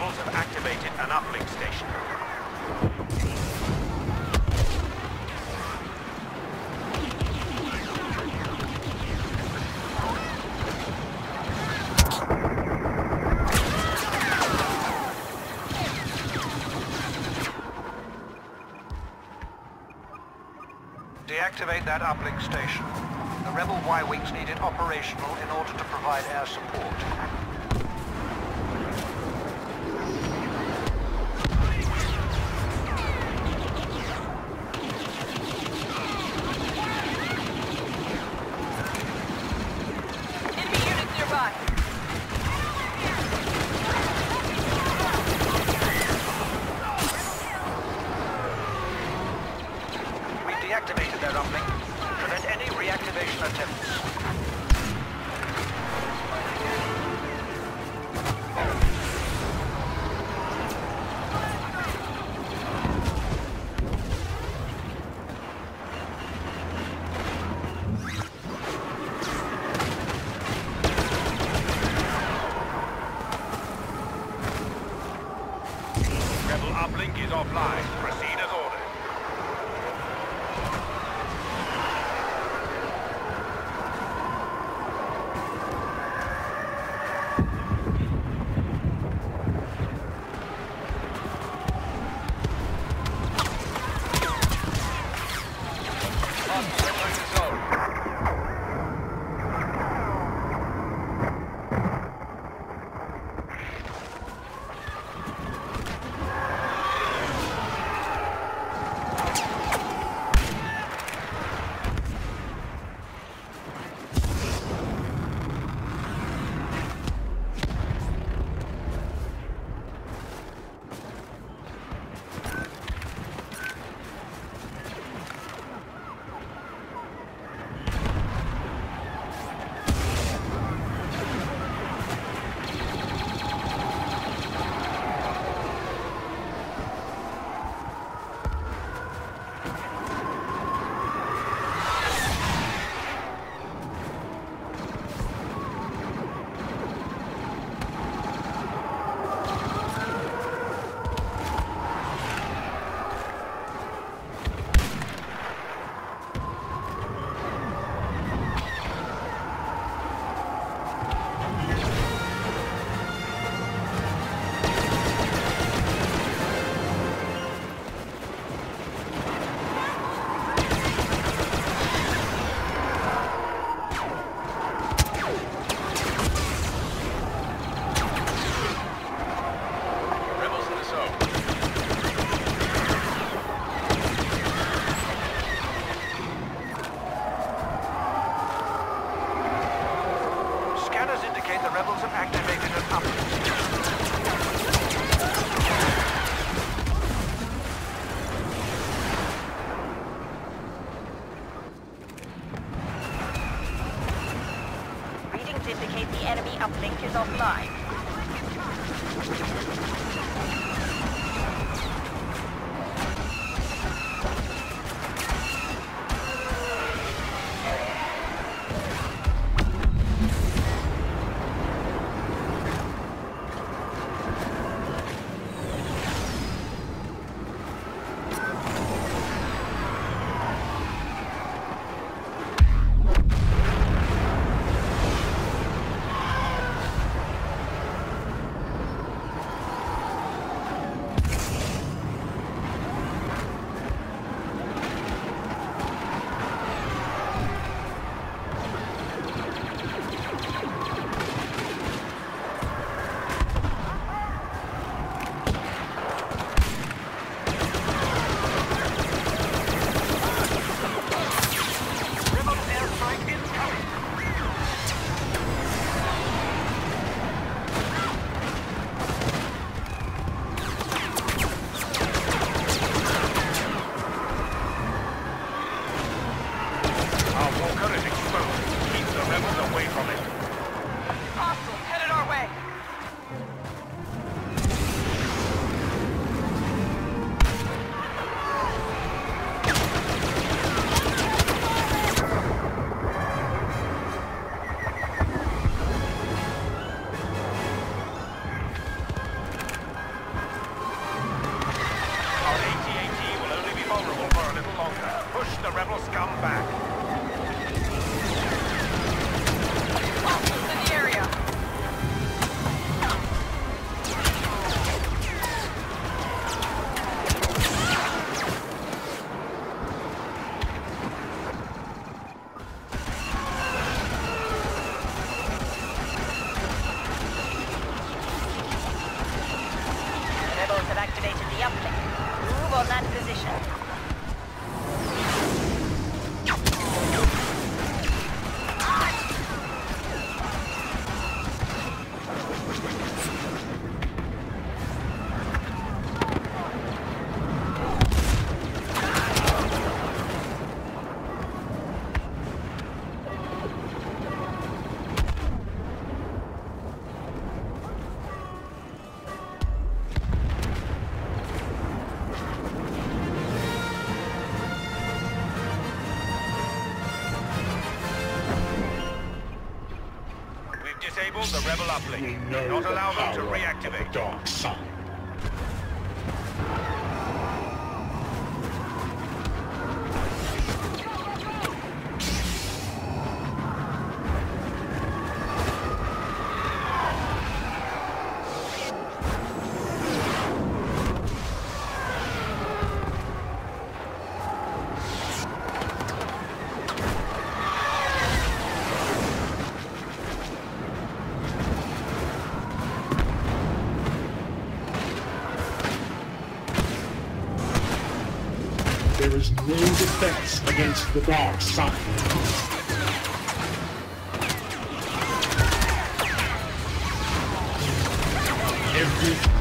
Rebels have activated an uplink station. Deactivate that uplink station. The Rebel Y-Wings need it operational in order to provide air support. Enemy units nearby. We deactivated their uplink. Prevent any reactivation attempts. Rebel uplink is offline. Proceed as ordered. Entering the zone. Rebels in the zone. Scanners indicate the Rebels have activated an uplink. Readings indicate the enemy uplink is offline. Disable the rebel uplink. You know Not the allow them to power of reactivate. the dark side. There is no defense against the dark side. Every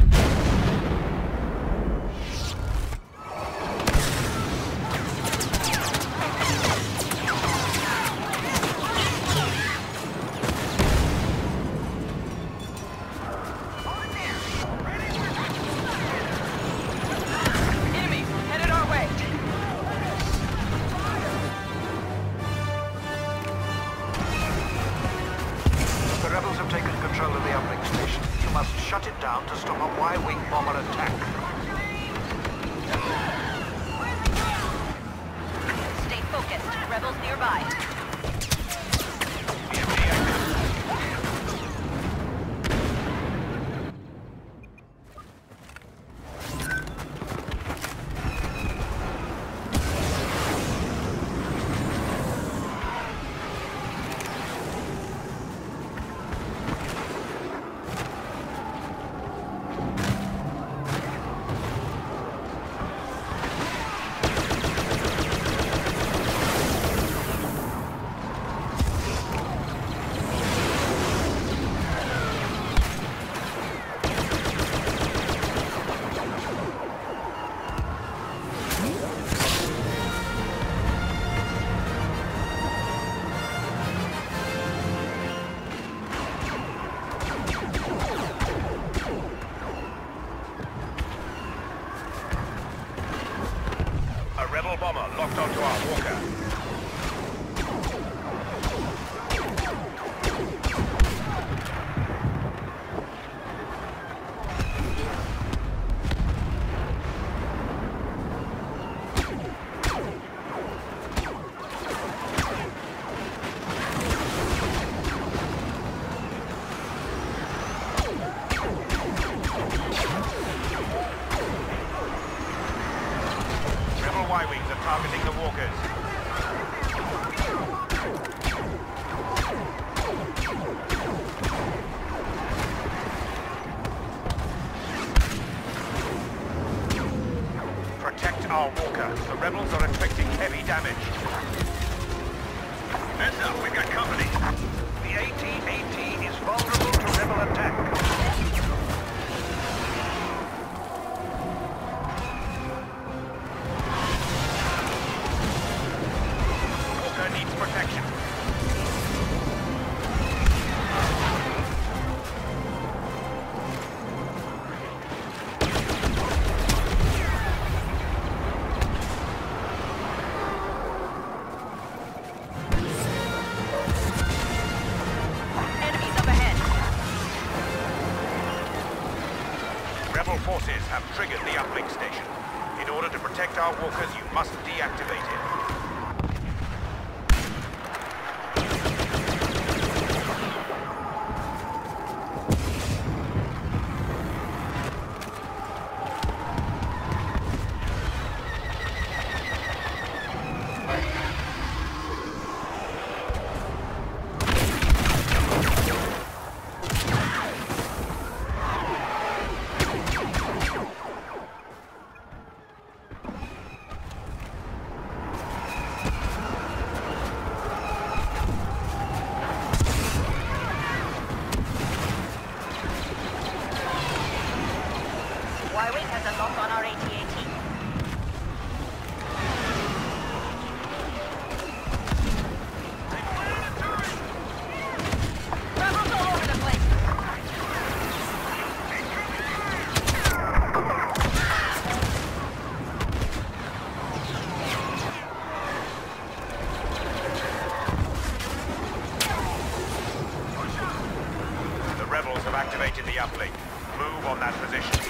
Enemies headed our way. The rebels have taken control of the uplink station. You must shut it down to stop a Y-wing bomber attack. Stay focused. Rebels nearby. A rebel bomber locked onto our walker. Rebel Y-wings are targeting the walkers. Protect our walker. The rebels are inflicting heavy damage. Heads up, we've got company. The AT-AT is vulnerable to rebel attack. Walker needs protection. Enemies up ahead. Rebel forces have triggered the uplink station. In order to protect our walkers, you must deactivate it. activated the uplink. Move on that position.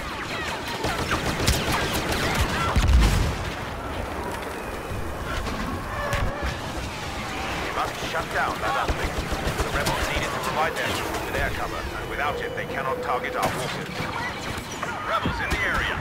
You must shut down that uplink. The rebels need it to provide their troops with air cover, and without it they cannot target our walkers. Rebels in the area.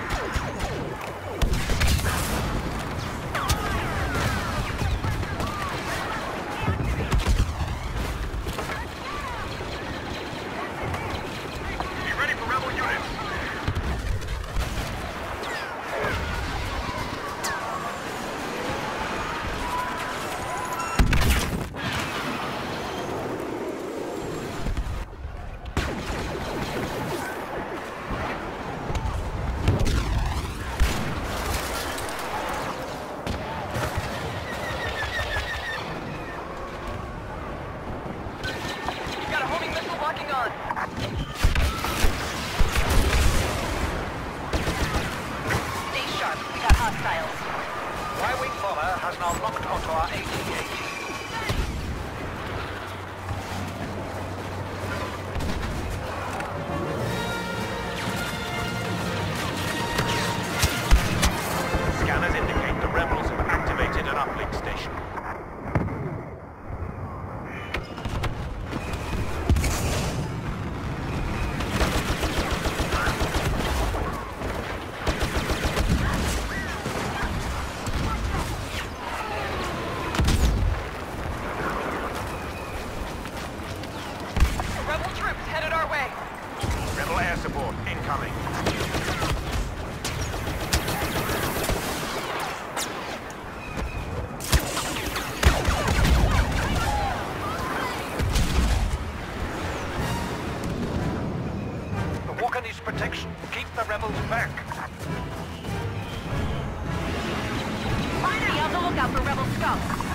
Y-wing bomber has now locked onto our AT-AT. Scanners indicate the rebels have activated an uplink station. Rebel troops headed our way. Rebel air support incoming. The walker needs protection. Keep the rebels back. Be on the lookout for rebel scum.